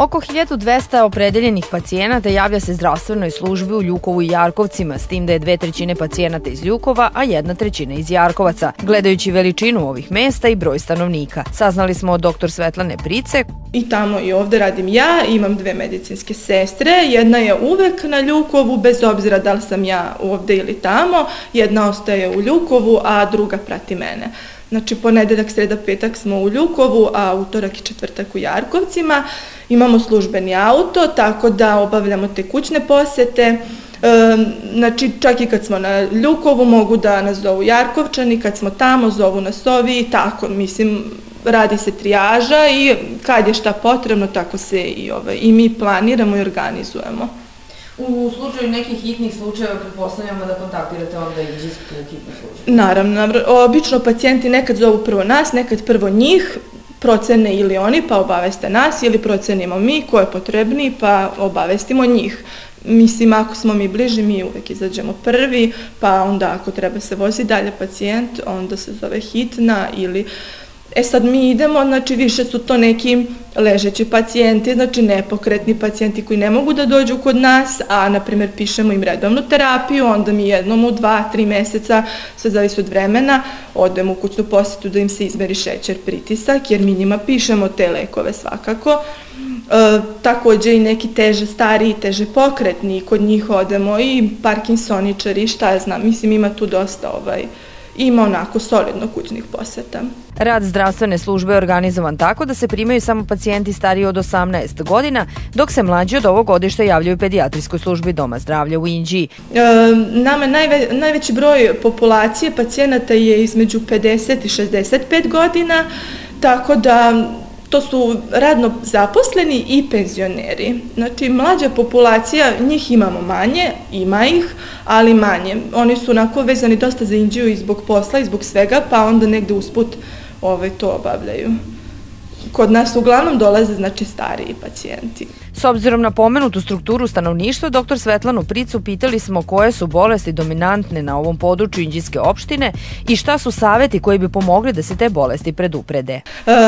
Oko 1200 opredeljenih pacijenata javlja se zdravstvenoj službi u Ljukovu i Jarkovcima, s tim da je 2/3 pacijenata iz Ljukova, a 1/3 iz Jarkovaca. Gledajući veličinu ovih mesta i broj stanovnika, saznali smo od dr. Svetlane Price. I tamo i ovde radim ja, imam 2 medicinske sestre, jedna je uvek na Ljukovu, bez obzira da li sam ja ovde ili tamo, jedna ostaje u Ljukovu, a druga prati mene. Znači, ponedeljak, sreda, petak smo u Ljukovu, a utorak i četvrtak u Jarkovcima. Imamo službeni auto, tako da obavljamo te kućne posete. Znači, čak i kad smo na Ljukovu mogu da nas zovu Jarkovčani, kad smo tamo zovu nas ovi i tako, mislim, radi se trijaža i kad je šta potrebno, tako se i mi planiramo i organizujemo. U slučaju nekih hitnih slučajeva pretpostavljamo da kontaktirate onda inđijsku hitnu službu? Naravno, obično pacijenti nekad zovu prvo nas, nekad prvo njih, procene ili oni pa obaveste nas ili procenimo mi ko je potrebniji pa obavestimo njih. Mislim, ako smo mi bliži, mi uvek izađemo prvi, pa onda ako treba se vozi dalje pacijent, onda se zove hitna ili... Sad mi idemo, znači više su to neki ležeći pacijenti, znači nepokretni pacijenti koji ne mogu da dođu kod nas, a na primjer pišemo im redovnu terapiju, onda mi jednom u 2-3 meseca, sve zavisi od vremena, odemo u kućnu posetu da im se izmeri šećer, pritisak, jer mi njima pišemo te lekove svakako. Takođe i neki teže stariji, teže pokretni, kod njih odemo i parkinsoničari, šta ja znam, mislim ima tu dosta ima onako solidno kućnih poseta. Rad zdravstvene službe je organizovan tako da se primaju samo pacijenti stariji od 18 godina, dok se mlađi od ovog godišta javljaju u pedijatrijskoj službi Doma zdravlja u Inđiji. Nama najveći broj populacije pacijenata je između 50 i 65 godina, tako da to su radno zaposleni i penzioneri. Znači, mlađa populacija, njih imamo manje, ima ih, ali manje. Oni su onako vezani dosta za Inđiju i zbog posla i zbog svega, pa onda negde usput to obavljaju. Kod nas uglavnom dolaze, znači, stariji pacijenti. S obzirom na pomenutu strukturu stanovništva, dr. Svetlanu Pricu pitali smo koje su bolesti dominantne na ovom području Inđijske opštine i šta su saveti koji bi pomogli da se te bolesti preduprede.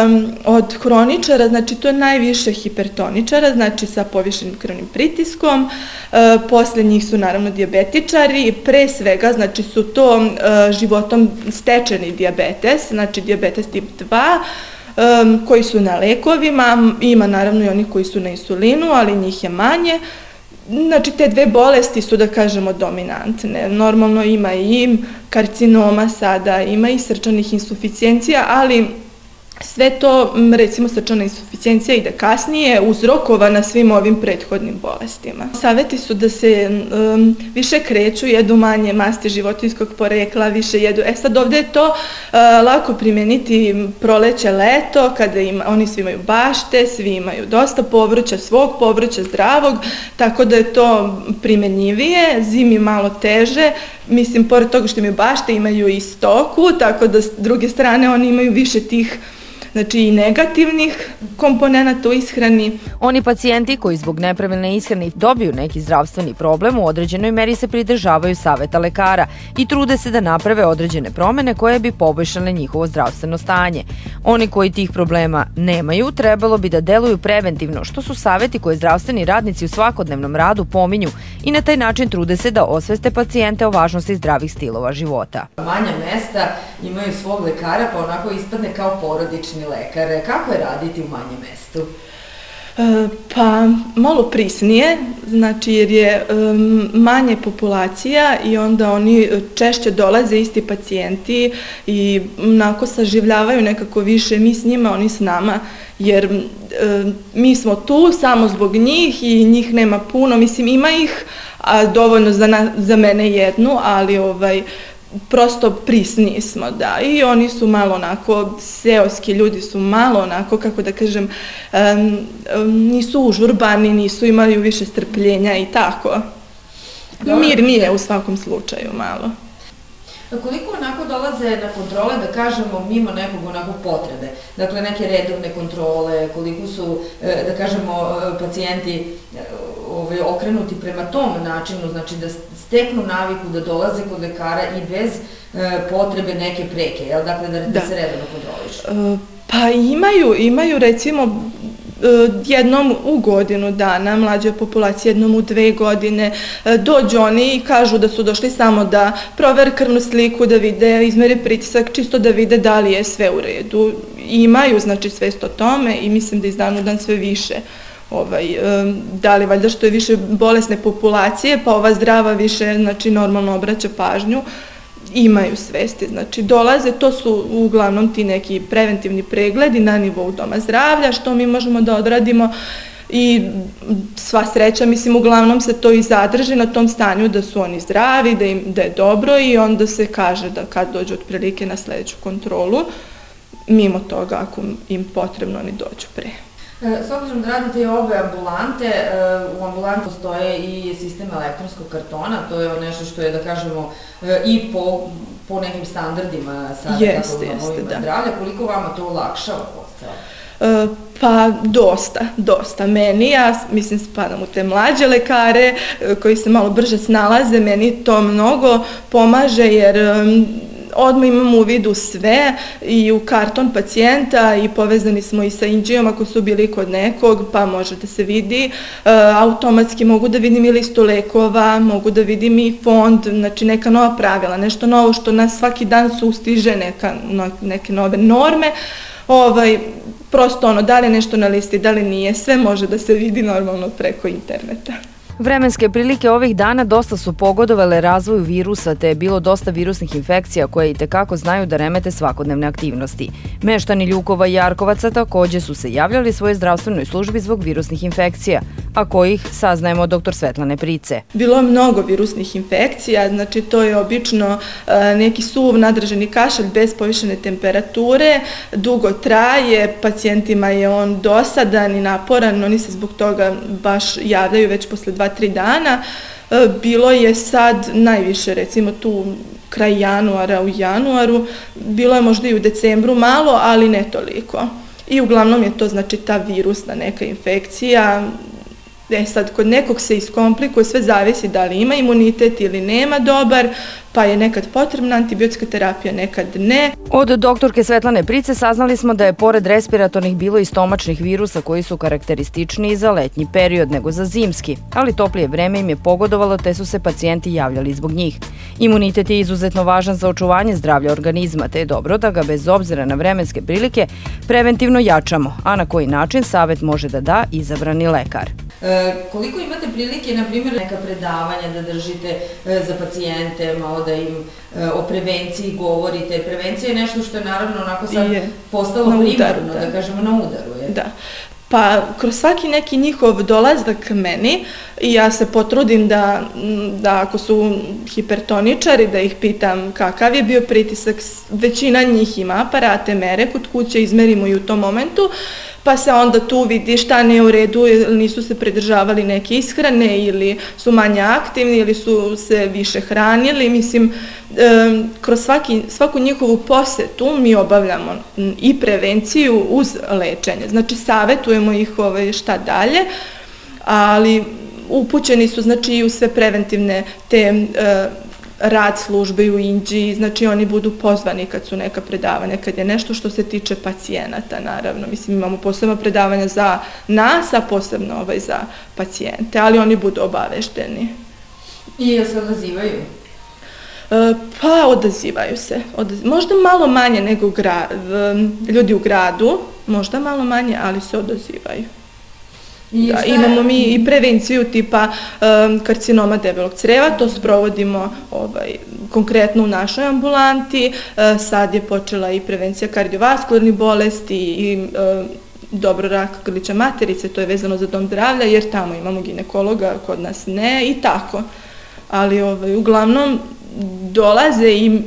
Od hroničara, znači to je najviše hipertoničara, znači sa povišenim krvnim pritiskom, posle njih su naravno dijabetičari, pre svega znači su to životom stečeni dijabetes, znači dijabetes tip 2, koji su na lekovima, ima naravno i oni koji su na insulinu, ali njih je manje. Znači, te dve bolesti su, da kažemo, dominantne. Normalno ima i karcinoma sada, ima i srčanih insuficijencija, ali sve to, recimo, srčana insuficijencija ide kasnije, uzrokovana svim ovim prethodnim bolestima. Saveti su da se više kreću, jedu manje masti životinjskog porekla, više jedu. Sad ovde je to lako primeniti proleće, leto, kada oni svi imaju bašte, svi imaju dosta povrća, svog povrća, zdravog, tako da je to primenjivije, zimi malo teže. Mislim, pored toga što imaju bašte, imaju i stoku, tako da s druge strane oni imaju više tih, znači i negativnih komponenata u ishrani. Oni pacijenti koji zbog nepravilne ishrane dobiju neki zdravstveni problem u određenoj meri se pridržavaju saveta lekara i trude se da naprave određene promene koje bi poboljšale njihovo zdravstveno stanje. Oni koji tih problema nemaju trebalo bi da deluju preventivno, što su saveti koje zdravstveni radnici u svakodnevnom radu pominju i na taj način trude se da osveste pacijente o važnosti zdravih stilova života. Manja mesta imaju svog lekara, pa onako ispadne kao porodični lekar. Kako je raditi u manjem mestu? Pa malo prisnije, znači jer je manje populacija i onda oni češće dolaze isti pacijenti i onako saživljavaju nekako više mi s njima, oni s nama, jer mi smo tu samo zbog njih i njih nema puno, mislim ima ih dovoljno za mene jednu, ali prosto prisniji smo, da, i oni su malo onako, seoski ljudi su malo onako, kako da kažem, nisu užurbani, nisu imali više strpljenja i tako. Mirnije u svakom slučaju malo. Koliko onako dolaze na kontrole, da kažemo, mimo nekog onako potrebe? Dakle, neke redovne kontrole, koliko su, da kažemo, pacijenti okrenuti prema tom načinu, znači da steknu naviku da dolaze kod lekara i bez potrebe neke preke, jel? Dakle, da se redovno kontrolišu? Pa imaju recimo jednom u godinu dana, mlađa populacija jednom u 2 godine, dođu oni i kažu da su došli samo da provere krvnu sliku, da vide, izmere pritisak, čisto da vide da li je sve u redu. Imaju, znači, svest o tome i mislim da iz dana u dan sve više. Da li valjda što je više bolesne populacije, pa ova zdrava više, znači, normalno obraća pažnju, imaju svesti, znači dolaze, to su uglavnom ti neki preventivni pregledi na nivou doma zdravlja, što mi možemo da odradimo i sva sreća, mislim, uglavnom se to i zadrži na tom stanju da su oni zdravi, da je dobro i onda se kaže da kad dođu otprilike na sledeću kontrolu, mimo toga ako im potrebno oni dođu pre. S obzirom da radite i obe ambulante, u ambulanti postoje i sistem elektronskog kartona, to je nešto što je, da kažemo, i po nekim standardima saveta domovima zdravlja. Koliko vama to olakšava posao? Pa dosta. Meni, ja mislim spadam u te mlađe lekare koji se malo brže snalaze, meni to mnogo pomaže jer odmah imamo u vidu sve i u karton pacijenta i povezani smo i sa Inđijom ako su bili kod nekog, pa može da se vidi. Automatski mogu da vidim i listu lekova, mogu da vidim i fond, znači neka nova pravila, nešto novo što nas svaki dan sustiže, neke nove norme. Prosto da li je nešto na listi, da li nije, sve može da se vidi normalno preko interneta. Vremenske prilike ovih dana dosta su pogodovale razvoju virusa, te je bilo dosta virusnih infekcija koje i tekako znaju da remete svakodnevne aktivnosti. Meštani Ljukova i Jarkovaca takođe su se javljali svojoj zdravstvenoj službi zbog virusnih infekcija, a kojih saznajemo od dr. Svetlane Price. Bilo je mnogo virusnih infekcija, znači to je obično neki suv nadraženi kašalj bez povišene temperature, dugo traje, pacijentima je on dosadan i naporan, oni se zbog toga baš javljaju već posle 2-3 dana. Bilo je sad najviše, recimo tu kraj januara, u januaru, bilo je možda i u decembru malo, ali ne toliko. I uglavnom je to znači ta virusna neka infekcija. Sad, kod nekog se iskomplikuje, sve zavisi da li ima imunitet ili nema dobar, pa je nekad potrebna antibiotska terapija, nekad ne. Od doktorke Svetlane Price saznali smo da je pored respiratornih bilo i stomačnih virusa koji su karakterističniji za letnji period nego za zimski, ali toplije vreme im je pogodovalo te su se pacijenti javljali zbog njih. Imunitet je izuzetno važan za očuvanje zdravlja organizma, te je dobro da ga bez obzira na vremenske prilike preventivno jačamo, a na koji način savet može da da izabrani lekar. Koliko imate prilike, na primjer, neka predavanja da držite za pacijente, malo da im o prevenciji govorite? Prevencija je nešto što je naravno onako sad postalo primarno, da kažemo, na udaru. Da. Pa kroz svaki neki njihov dolazak meni i ja se potrudim da ako su hipertoničari da ih pitam kakav je bio pritisak, većina njih ima aparate, mere kod kuće, izmerimo i u tom momentu, pa se onda tu vidi šta ne je u redu, nisu se pridržavali neke ishrane ili su manje aktivni ili su se više hranili. Mislim, kroz svaku njihovu posetu mi obavljamo i prevenciju uz lečenje. Znači, savetujemo ih šta dalje, ali upućeni su znači i u sve preventivne te rad službe u Inđiji, znači oni budu pozvani kad su neka predavanja, kad je nešto što se tiče pacijenata, naravno. Mislim, imamo posebno predavanja za nas, a posebno za pacijente, ali oni budu obavešteni. I jel se odazivaju? Pa, odazivaju se. Možda malo manje nego ljudi u gradu, možda malo manje, ali se odazivaju. Da, imamo mi i prevenciju tipa karcinoma debelog creva, to sprovodimo konkretno u našoj ambulanti, sad je počela i prevencija kardiovaskularnih bolesti i dobro raka grlića materice, to je vezano za dom zdravlja jer tamo imamo ginekologa, kod nas ne i tako, ali uglavnom dolaze i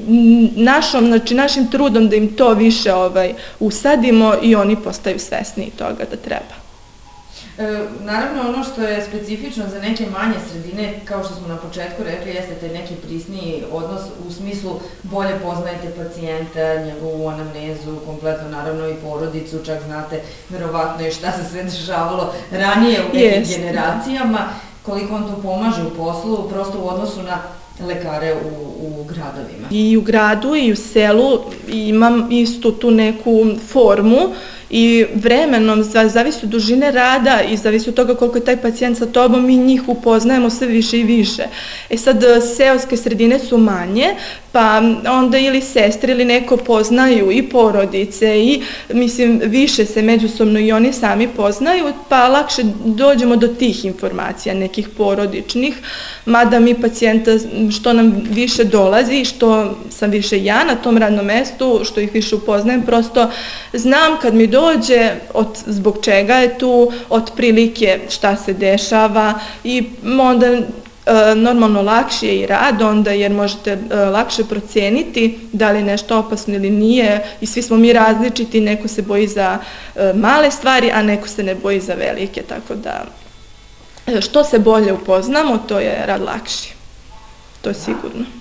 našim trudom da im to više usadimo i oni postaju svesni toga da treba. Naravno, ono što je specifično za neke manje sredine, kao što smo na početku rekli, jeste taj neki prisniji odnos, u smislu bolje poznajete pacijenta, njegovu anamnezu, kompletno naravno i porodicu, čak znate verovatno i šta se sve dešavalo ranije u nekim generacijama, koliko on to pomaže u poslu, prosto u odnosu na lekare u gradovima. I u gradu i u selu imam istu tu neku formu i vremenom, zavisi od dužine rada i zavisi od toga koliko je taj pacijent sa tobom, mi njih upoznajemo sve više i više. Sad, seoske sredine su manje, pa onda ili sestre ili neko poznaju i porodice i, mislim, više se međusobno i oni sami poznaju, pa lakše dođemo do tih informacija, nekih porodičnih, mada mi pacijenta, što nam više dolazi, što sam više ja na tom radnom mestu, što ih više upoznajem, prosto znam kad mi dođe zbog čega je tu, otprilike šta se dešava i onda normalno lakše je i rad onda jer možete lakše proceniti da li je nešto opasno ili nije i svi smo mi različiti, neko se boji za male stvari, a neko se ne boji za velike, tako da što se bolje upoznamo, to je rad lakši, to je sigurno.